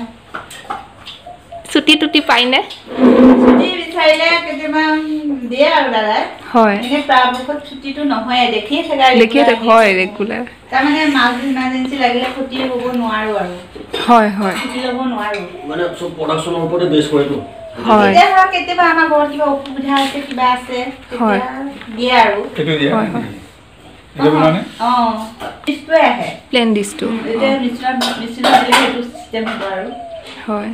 ছুটি টুটি পায়নে ছুটি বিচাৰিলে কেতিয়াবা দিয়ে আৰু দাদাই হয় এনেই পৰাপক্ষত ছুটিটো নহয় দেখিয়ে থাকে দেখিয়ে থাকে হয় ৰেগুলাৰ তাৰমানে মাছ ইমাৰ্জেঞ্চি লাগিলে ক্ষতি হ'ব নোৱাৰোঁ আৰু হয় হয় ছুটি ল'ব নোৱাৰোঁ মানে চব প্ৰডাকশ্যনৰ ওপৰতে বেছ কৰেতো হয় এতিয়া ধৰক কেতিয়াবা আমাৰ ঘৰত কিবা অসুবিধা আছে কিবা আছে হয় দিয়ে আৰু হয় হয় অঁ ডিছটোৱে আহে প্লেন ডিছটো এতিয়া মেচিনত মেচিনত দিলে সেইটো চিষ্টেম হ'ব আৰু হয়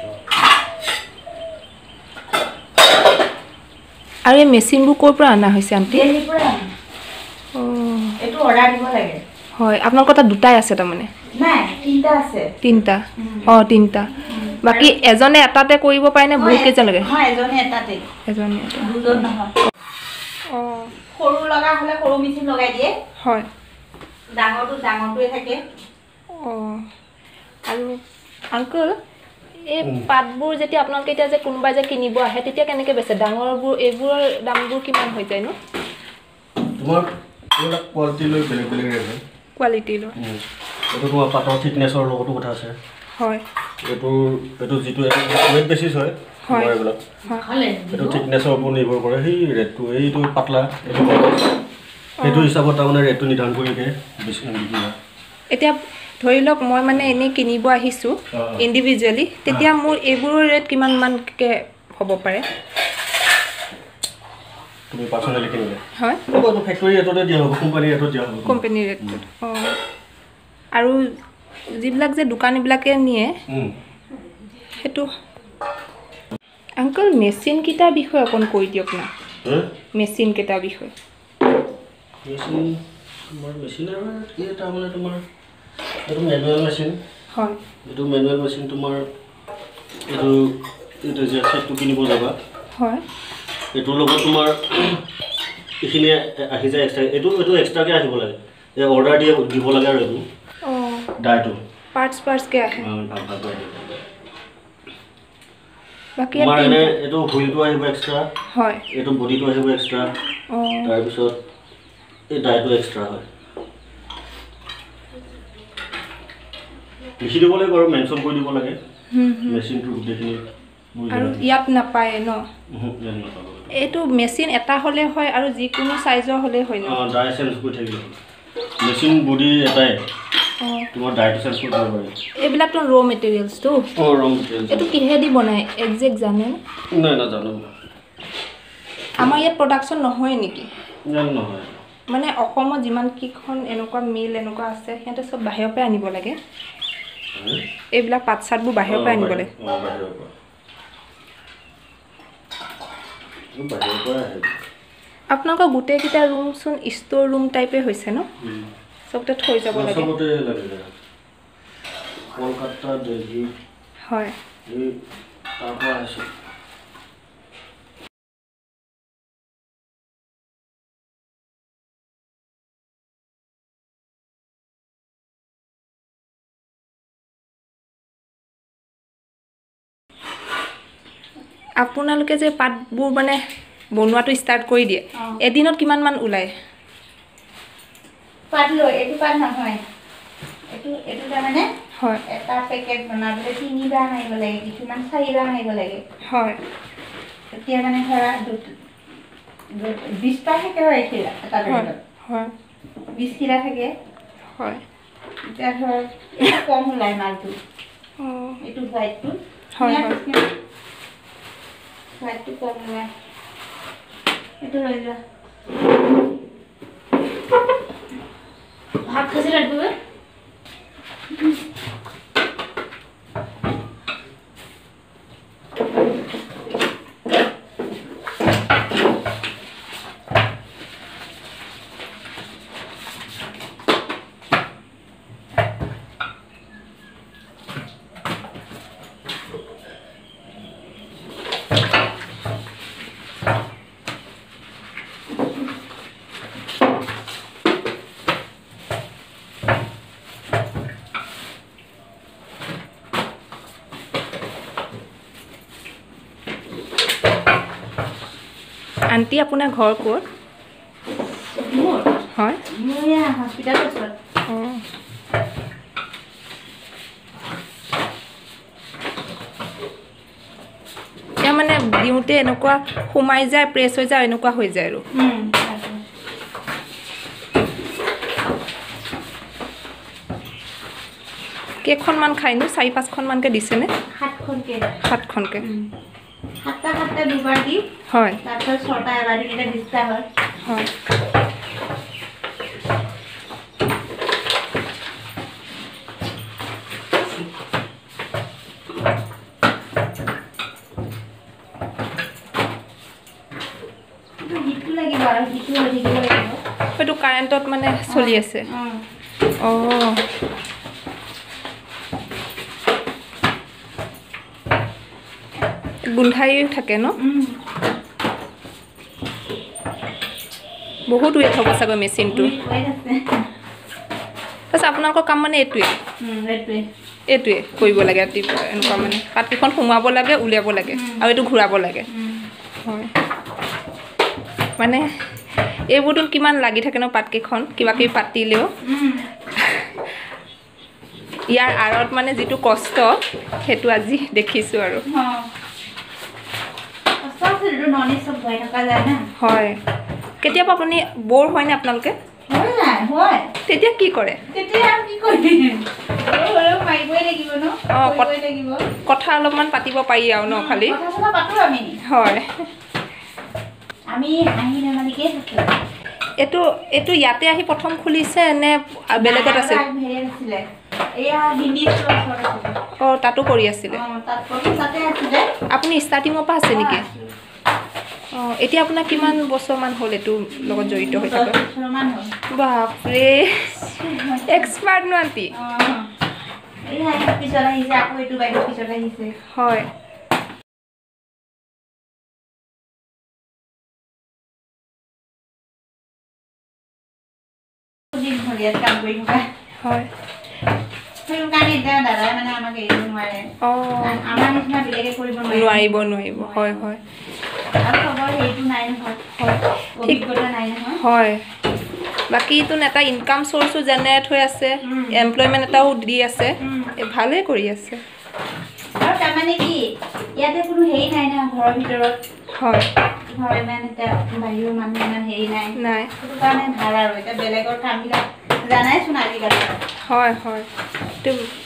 আৰু এই মেচিনবোৰ ক'ৰ পৰা অনা হৈছে আণ্টি দিল্লীৰ পৰা আহে অঁ এইটো অৰ্ডাৰ দিব লাগে হয় আপোনালোকৰ তাত দুটাই আছে তাৰমানে নাই তিনিটা আছে তিনিটা অঁ তিনিটা বাকী এজনে এটাতে কৰিব পাৰেনে বহুত কেইজন লাগে হয় এজনে এটাতে এজনে এটা দুজন নহয় অঁ সৰু লগা হ'লে সৰু মেচিন লগাই দিয়ে হয় ডাঙৰটো ডাঙৰটোৱে থাকে অঁ আৰু আংকুল এই পাতবোৰ যেতিয়া আপোনালোকে এতিয়া যে কোনোবাই যে কিনিব আহে তেতিয়া কেনেকৈ বেচে ডাঙৰবোৰ এইবোৰৰ দামবোৰ কিমান হৈ যায়নো তোমাৰ এইবিলাক কোৱালিটি লৈ বেলেগ বেলেগ ৰেট হয় কোৱালিটি লৈ এইটো তোমাৰ পাতৰ থিকনেছৰ লগতো কথা আছে হয় এইটো এইটো যিটো ৱেট বেচিছ হয় তোমাৰ এইবিলাক এইটো থিকনেছৰ ওপৰত নিৰ্ভৰ কৰে সেই ৰেটটো এইটো পাতলা এইটো সেইটো হিচাপত তাৰমানে ৰেটটো নিৰ্ধাৰণ কৰিকে বেছি বিক্ৰী হয় এতিয়া ধৰি লওক মই মানে এনেই কিনিব আহিছোঁ ইণ্ডিভিজুৱেলি তেতিয়া মোৰ এইবোৰৰ ৰেট কিমান মানকৈ হ'ব পাৰে তুমি পাৰ্চনেলি কিনিলে হয় হ'ব এইটো ফেক্টৰী ৰেটতে দিয়া হ'ব কোম্পানী ৰেটত দিয়া হ'ব কোম্পানীৰ ৰেটটোত অঁ আৰু যিবিলাক যে দোকানীবিলাকে নিয়ে সেইটো আংকল মেচিনকেইটাৰ বিষয়ে অকণ কৈ দিয়ক না মেচিনকেইটাৰ বিষয়ে মেচিন তোমাৰ মেচিনৰ কি এটা মানে তোমাৰ এইটো মেনুৱেল মেচিন হয় এইটো মেনুৱেল মেচিন তোমাৰ এইটো এইটো যে চেটটো কিনিব যাবা হয় এইটোৰ লগত তোমাৰ এইখিনি আহি যায় এক্সট্ৰা এইটো এইটো এক্সট্ৰাকৈ আহিব লাগে এই অৰ্ডাৰ দিয়ে দিব লাগে আৰু এইটো অঁ ডাইটো পাৰ্টছ পাৰ্টছকৈ আহে বাকী তোমাৰ এনে এইটো হুইলটো আহিব এক্সট্ৰা হয় এইটো বডিটো আহিব এক্সট্ৰা অঁ তাৰপিছত এই ডাইটো এক্সট্ৰা হয় লিখি দিব লাগে আৰু মেনশ্যন কৰি দিব লাগে মেচিনটো গোটেইখিনি আৰু ইয়াত নাপায় ন এইটো মেচিন এটা হ'লে হয় আৰু যিকোনো চাইজৰ হ'লে হয় ন অঁ ডাই চেঞ্জ কৰি থাকিলে মেচিন বডি এটাই তোমাৰ ডাইটো চেঞ্জ কৰিব পাৰি এইবিলাকতো ৰ' মেটেৰিয়েলছটো অঁ ৰ' মেটেৰিয়েলছ এইটো কিহেদি বনায় একজেক্ট জানে নাই নাজানো আমাৰ ইয়াত প্ৰডাকশ্যন নহয় নেকি জানো নহয় মানে অসমত যিমানকেইখন এনেকুৱা মিল এনেকুৱা আছে সিহঁতে চব বাহিৰৰ পৰাই আনিব লাগে এইবিলাক পাত চাতবোৰ বাহিৰৰ পৰাই আনিব লাগে অঁ বাহিৰৰ পৰা বাহিৰৰ পৰা আহে আপোনালোকৰ গোটেইকেইটা ৰুম চোন ষ্ট'ৰ ৰুম টাইপে হৈছে ন চবতে থৈ যাব লাগে চবতে লাগে কলকাতা দিল্লী হয় এই তাৰ পৰা আছে আপোনালোকে যে পাতবোৰ মানে বনোৱাটো ষ্টাৰ্ট কৰি দিয়ে এদিনত কিমান মান ওলায় পাত লৈ এইটো পাত নহয় এইটো এইটো তাৰমানে হয় এটা পেকেট বনাবলৈ তিনিবাৰ মাৰিব লাগে কিছুমান চাৰিবাৰ মাৰিব লাগে হয় এতিয়া মানে ধৰা বিছটা থাকে আৰু এইখিলা এটা পেকেটত হয় বিছ কিলা থাকে হয় এতিয়া ধৰ এইটো কম ওলায় মালটো অঁ এইটো হোৱাইটটো হয় হয় হোৱাইটটো কম ওলায় এইটো লৈ যোৱা ভাত খাইছে ৰাতিপুৱা আণ্টি আপোনাৰ ঘৰ ক'ত মোৰ হয় মোৰ এয়া হস্পিটেলৰ ওচৰত অঁ এতিয়া মানে দিওঁতে এনেকুৱা সোমাই যায় প্ৰেছ হৈ যায় এনেকুৱা হৈ যায় আৰু কেইখনমান খায়নো চাৰি পাঁচখনমানকৈ দিছেনে সাতখনকৈ সাতখনকৈ সাতটা সাতটা দুবাৰ দি হয় তাৰপিছত ছটা এবাৰ দি তেতিয়া বিছটা হয় হয় হিটটো লাগিব আৰু হিটটো হৈ থাকিব লাগিব সেইটো কাৰেণ্টত মানে চলি আছে অঁ গোন্ধাইও থাকে ন বহুত ৱেট হ'ব চাগৈ মেচিনটো তাৰপিছত আপোনালোকৰ কাম মানে এইটোৱে এইটোৱে কৰিব লাগে ৰাতিপুৱা এনেকুৱা মানে পাতকেইখন সোমোৱাব লাগে উলিয়াব লাগে আৰু এইটো ঘূৰাব লাগে হয় মানে এইবোৰতো কিমান লাগি থাকে ন পাতকেইখন কিবা কিবি পাতিলেও ইয়াৰ আঁৰত মানে যিটো কষ্ট সেইটো আজি দেখিছোঁ আৰু হয় কেতিয়াবা আপুনি বৰ হয়নে আপোনালোকে তেতিয়া কি কৰে অঁ কথা অলপমান পাতিব পাৰি আৰু ন খালি হয় এইটো এইটো ইয়াতে আহি প্ৰথম খুলিছে নে বেলেগত আছে অঁ তাতো কৰি আছিলে আপুনি ষ্টাৰ্টিঙৰ পৰা আছে নেকি অঁ এতিয়া আপোনাৰ কিমান বছৰমান হ'ল এইটো লগত জড়িত হৈ থকা বাপৰে এক্সপাৰ্ট ন আণ্টি হয় হয় নোৱাৰিব নোৱাৰিব হয় হয় হয় বাকী তো এটা ইনকাম সোৰ্সো জেনেৰেট হৈ আছে এমপ্লয়মেন্ট এটাও দি আছে ভালে কৰি আছে আৰু তাৰমানে কি ইয়াতে কোনো হেৰি নাই না ঘৰৰ ভিতৰত হয় ঘৰৰ মানে এটা বাহিৰৰ মানুহ ইমান হেৰি নাই নাই সেইটো কাৰণে ভাল আৰু এটা বেলেগৰ কামবিলাক জানাইচোন আজিকালি হয় হয় তো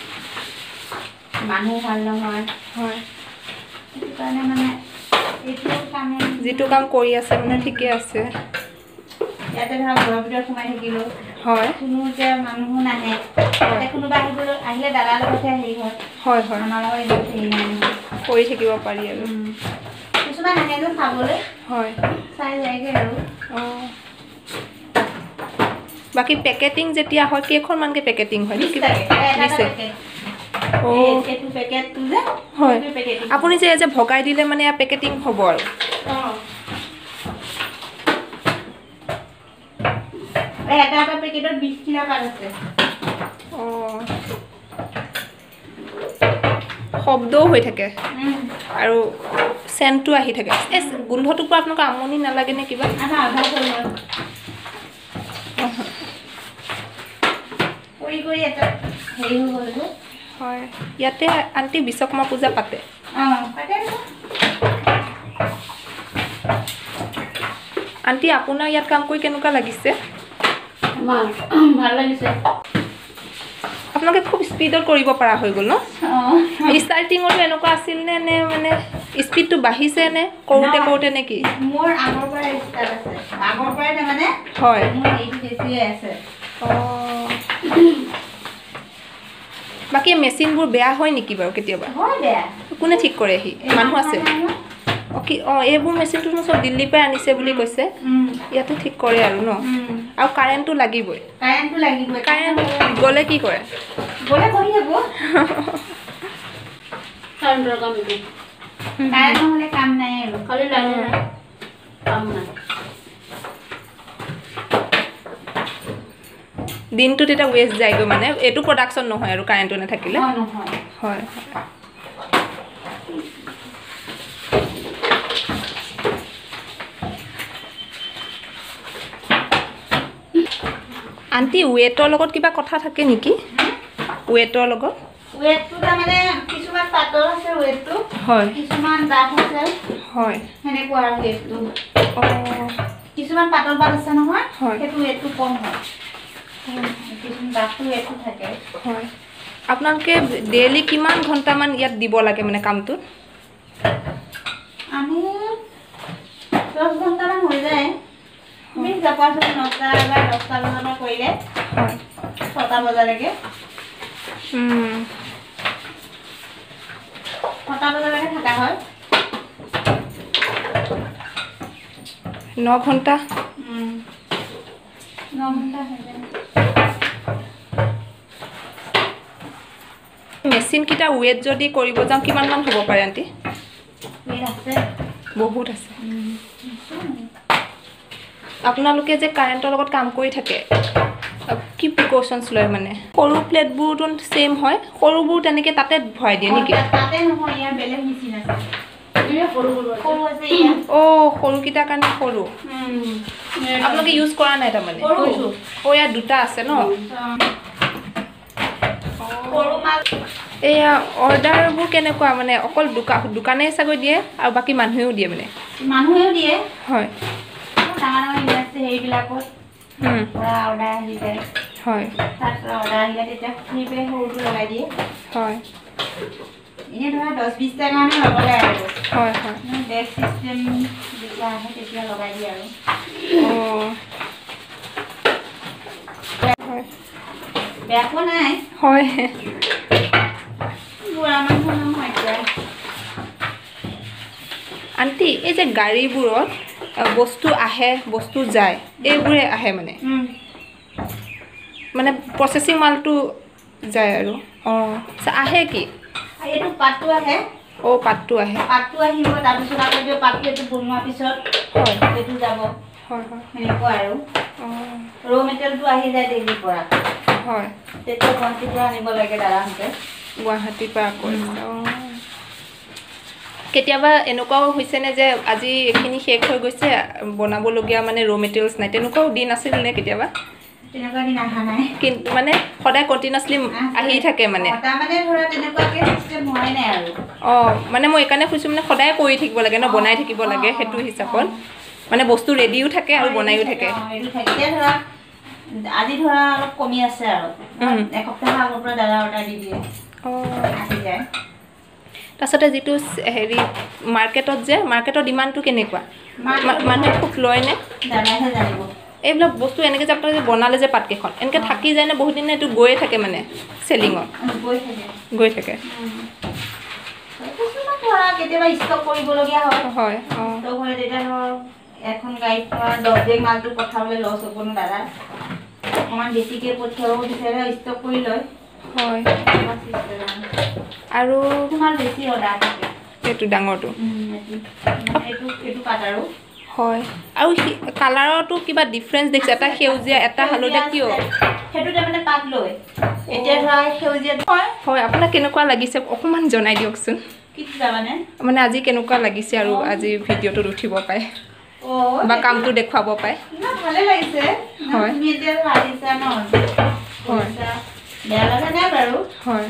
মানুহ ভাল নহয় হয় সেইটো কাৰণে মানে এইটো কামে যেটো কাম কৰি আছে মানে ঠিকে আছে ইয়াতে ধৰা ঘৰৰ ভিতৰত সোমাই থাকিলো হয় কোনো যে মানুহ নাহে তাতে কোনোবা আহিবলৈ আহিলে দাদাৰ লগতহে হেৰি হয় হয় হয় আমাৰ লগত ইমান হেৰি নাই নহয় কৰি থাকিব পাৰি আৰু কিছুমান আহে যে খাবলৈ হয় চাই যায়গৈ আৰু অঁ বাকী পেকেটিং যেতিয়া হয় কেইখনমানকৈ পেকেটিং হয় বিশ টাকা এটা দিছে পেকেট অঁ এইটো পেকেটটো যে হয় সেইটো পেকেটিং আপুনি যে যে ভগাই দিলে মানে পেকেটিং হ'ব আৰু অঁ এটা এটা পেকেটত বিশ কিলো পাত আছে অঁ শব্দও হৈ থাকে আৰু চেণ্টটো আহি থাকে এই গোন্ধটোৰ পৰা আপোনালোকৰ আমনি নালাগে নে কিবা আধা আধা কৰি কৰি এটা হেৰি হৈ গ'ল যে হয় ইয়াতে আণ্টি বিশ্বকৰ্মা পূজা পাতে অঁ পাতে আণ্টি আপোনাৰ ইয়াত কাম কৰি কেনেকুৱা লাগিছে ভাল লাগিছে আপোনালোকে খুব স্পীডত কৰিব পৰা হৈ গ'ল ন অঁ ষ্টাৰ্টিঙতো এনেকুৱা আছিল নে নে মানে স্পীডটো বাঢ়িছে নে কৰোঁতে কৰোঁতে নে কি মোৰ আগৰ পৰাই ষ্টাৰ্ট আছে আগৰ পৰাই তাৰমানে হয় মোৰ এইটো বেছিয়ে আছে অঁ বাকী মেচিনবোৰ বেয়া হয় নেকি বাৰু কেতিয়াবা হয় বেয়া কোনে ঠিক কৰেহি মানুহ আছে অঁ কি অঁ এইবোৰ মেচিনটো চব দিল্লীৰ পৰাই আনিছে বুলি কৈছে ইয়াতে ঠিক কৰে আৰু ন আৰু কাৰেণ্টটো লাগিবই কাৰেণ্টটো লাগিবই কাৰেণ্ট গ'লে কি কৰে গ'লে বহি যাব কাৰেণ্টৰ কাম এইটো কাৰেণ্ট নহ'লে কাম নাই আৰু খালি লাগে কাম নাই দিনটো তেতিয়া ৱেষ্ট যায়গৈ মানে এইটো প্ৰডাকশ্যন নহয় আৰু কাৰেণ্টটো নাথাকিলে নহয় নহয় হয় আণ্টি ৱেটৰ লগত কিবা কথা থাকে নেকি ৱেটৰ লগত ৱেটটো তাৰমানে কিছুমান পাতল আছে ৱেটটো হয় কিছুমান ডাঠ আছে হয় সেনেকুৱা আৰু ৱেটটো অঁ কিছুমান পাতল পাত আছে নহয় হয়। সেইটো ৱেটটো কম হয় কিছুমান ডাঠটো ৱেটটো থাকে হয় আপোনালোকে ডেইলি কিমান ঘণ্টামান ইয়াত দিব লাগে মানে কামটোত আমি দহ ঘণ্টামান হৈ যায় তুমি যাবাচোন নটা বা দহটা বজাৰ পৰা কৰিলে হয় ছটা বজালৈকে উম, ছটা বজালৈকে থকা হয় ন ঘণ্টা ন ঘণ্টা হৈ যায় মেচিনকেইটা ৱেট যদি কৰিব যাওঁ কিমানমান হ'ব পাৰে আণ্টি ৱেট আছে বহুত আছে আপোনালোকে যে কাৰেণ্টৰ লগত কাম কৰি থাকে কি প্ৰিকশ্যনছ লয় মানে সৰু প্লেটবোৰতো ছেইম হয় সৰুবোৰ তেনেকৈ তাতে ভৰাই দিয়ে নেকি তাতে নহয় ইয়াৰ বেলেগ মেচিন আছে সৰু সৰু সৰু আছে ইয়াত অঁ সৰুকেইটাৰ কাৰণে সৰু আপোনালোকে ইউজ কৰা নাই তাৰমানে কৰিছোঁ। অঁ ইয়াত দুটা আছে ন সৰু মাল এয়া অৰ্ডাৰবোৰ কেনেকুৱা মানে অকল দোকান দোকানেই চাগৈ দিয়ে আৰু বাকী মানুহেও দিয়ে মানে মানুহেও দিয়ে হয় ডাঙৰ ডাঙৰ ইণ্ডাষ্ট্ৰী হেৰিবিলাকত পৰা অৰ্ডাৰ আহি যায় হয় তাত অৰ্ডাৰ আহিলে তেতিয়া খুলি পেলাই সৰুটো লগাই দিয়ে হয় এনেই ধৰা দহ বিছটা কাৰণে লগালে আৰু হয় হয় ডেস্ক চিষ্টেম যেতিয়া আহে তেতিয়া লগাই দিয়ে আৰু অঁ হয় বেয়া পোৱা নাই হয় বুঢ়া মানুহ নহয় এতিয়া আণ্টি এই যে গাড়ীবোৰত বস্তু আহে বস্তু যায় এইবোৰে আহে মানে মানে প্ৰচেচিং মালটো যায় আৰু অঁ আহে কি এইটো পাতটো আহে অঁ পাতটো আহে পাতটো আহিব তাৰপিছত আকৌ যে পাতটো এইটো বনোৱাৰ পিছত হয় সেইটো যাব হয় হয় সেনেকুৱা আৰু অঁ ৰ' মেটেৰিয়েলটো আহি যায় দিল্লীৰ পৰা হয় তেতিয়া গুৱাহাটীৰ পৰা আনিব লাগে দাদাহঁতে গুৱাহাটীৰ পৰা কৰিছে অঁ কেতিয়াবা এনেকুৱাও হৈছেনে যে আজি এইখিনি শেষ হৈ গৈছে বনাবলগীয়া মানে ৰ' মেটেৰিয়েলছ নাই তেনেকুৱাও দিন আছিল নে কেতিয়াবা তেনেকুৱা দিন অহা নাই কিন্তু মানে সদায় কণ্টিনিউছলি আহি থাকে মানে তাৰমানে ধৰা তেনেকুৱাকৈ চিষ্টেম হোৱাই নাই আৰু অঁ মানে মই এইকাৰণে কৈছোঁ মানে সদায় কৰি থাকিব লাগে ন বনাই থাকিব লাগে সেইটো হিচাপত মানে বস্তু ৰেডিও থাকে আৰু বনায়ো থাকে এতিয়া ধৰা আজি ধৰা অলপ কমি আছে আৰু এসপ্তাহ আগৰ পৰা দাদা অৰ্ডাৰ দি দিয়ে অঁ আহি যায় তাৰপিছতে যিটো হেৰি মাৰ্কেটত যে মাৰ্কেটৰ ডিমাণ্ডটো কেনেকুৱা মানুহে খুব লয়নে দাদাহে জানিব এইবিলাক বস্তু এনেকৈ যে আপোনালোকে বনালে যে পাতকেইখন এনেকৈ থাকি যায় নে বহুত দিন এইটো গৈয়ে থাকে মানে চেলিঙত গৈ থাকে গৈ থাকে ধৰা কেতিয়াবা ষ্টক কৰিবলগীয়া হয় হয় অঁ ষ্টক হয় তেতিয়া ধৰ এখন গাড়ীত ধৰা দহ বেগ মালটো পঠাবলৈ লছ হ'ব ন দাদা অকণমান বেছিকৈ পঠিয়াব বিচাৰে ষ্টক কৰি লয় হয় আৰু তোমাৰ বেছি অৰ্ডাৰ থাকে এইটো ডাঙৰটো এইটো এইটো পাত আৰু হয় আৰু কালাৰতো কিবা ডিফাৰেঞ্চ দেখিছে এটা সেউজীয়া এটা হালধীয়া কিয় সেইটো তাৰমানে পাত লৈ এতিয়া ধৰা সেউজীয়া হয় হয় আপোনাক কেনেকুৱা লাগিছে অকণমান জনাই দিয়কচোন কি তাৰমানে মানে আজি কেনেকুৱা লাগিছে আৰু আজি ভিডিঅ'টোত উঠিব পায় বা কামটো দেখুৱাব পায় ভালে লাগিছে হয় তুমি এতিয়া ভাবিছা ন হয় বেয়া লগা নাই বাৰু হয়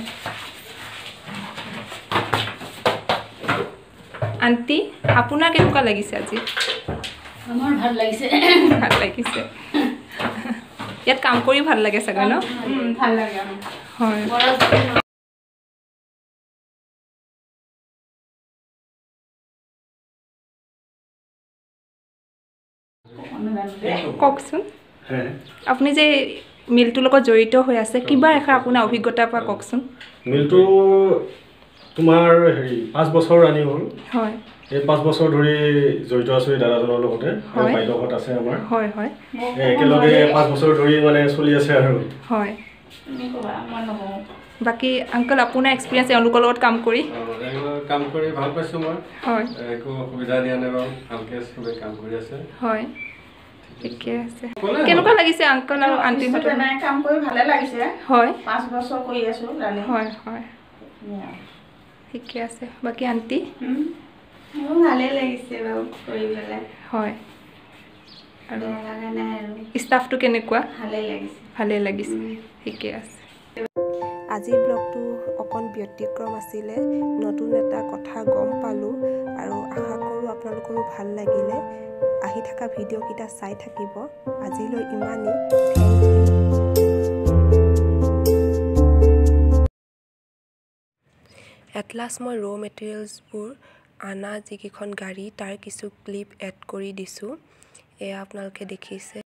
আণ্টি আপোনাৰ কেনেকুৱা লাগিছে আজি আমাৰ ভাল লাগিছে ভাল লাগিছে ইয়াত কাম কৰি ভাল লাগে চাগৈ ন ভাল লাগে হয় কওকচোন আপুনি যে মিলটোৰ লগত জড়িত হৈ আছে কিবা এষাৰ আপোনাৰ অভিজ্ঞতাৰ পৰা কওকচোন মিলটো তোমাৰ হেৰি পাঁচ বছৰ ৰানিং হ'ল হয় এই পাঁচ বছৰ ধৰি জড়িত আছোঁ এই দাদাজনৰ লগতে আৰু বাইদেউহঁত আছে আমাৰ হয় হয় একেলগে পাঁচ বছৰ ধৰি মানে চলি আছে আৰু হয় বাকী আংকল আপোনাৰ এক্সপিৰিয়েঞ্চ এওঁলোকৰ লগত কাম কৰি কাম কৰি ভাল পাইছোঁ মই হয় একো অসুবিধা দিয়া নাই বাৰু ভালকৈ চবেই কাম কৰি আছে হয় ঠিকে আছে কেনেকুৱা লাগিছে আংকল আৰু আণ্টিহঁতৰ কাম কৰি ভালে লাগিছে হয় পাঁচ বছৰ কৰি আছোঁ হয় হয় ঠিকে আছে বাকী আণ্টি মোৰ ভালেই লাগিছে বাৰু কৰি পেলাই হয় আৰু বেয়া লগা নাই আৰু ষ্টাফটো কেনেকুৱা ভালেই লাগিছে ভালেই লাগিছে ঠিকে আছে আজিৰ ব্লগটো অকণ ব্যতিক্ৰম আছিলে নতুন এটা কথা গম পালোঁ আৰু আশা কৰোঁ আপোনালোকৰো ভাল লাগিলে আহি থকা ভিডিঅ'কেইটা চাই থাকিব আজিলৈ ইমানেই থেংক ইউ এট লাষ্ট মই ৰ' মেটেৰিয়েলছবোৰ আনা যিকেইখন গাড়ী তাৰ কিছু ক্লিপ এড কৰি দিছোঁ এয়া আপোনালোকে দেখিছে